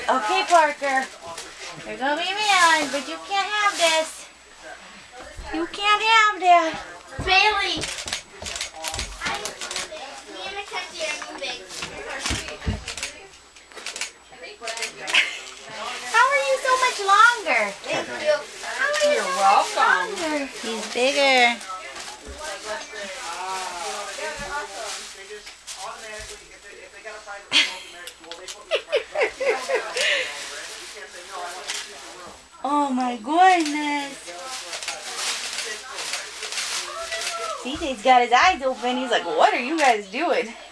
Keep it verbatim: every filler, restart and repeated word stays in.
Okay, Parker. You're gonna be man, but you can't have this. You can't have that. Bailey! I'm gonna catch you and moving. How are you so much longer? Thank you. How are you You're so welcome. much longer? He's bigger. Oh my goodness. C J's got his eyes open. He's like, what are you guys doing?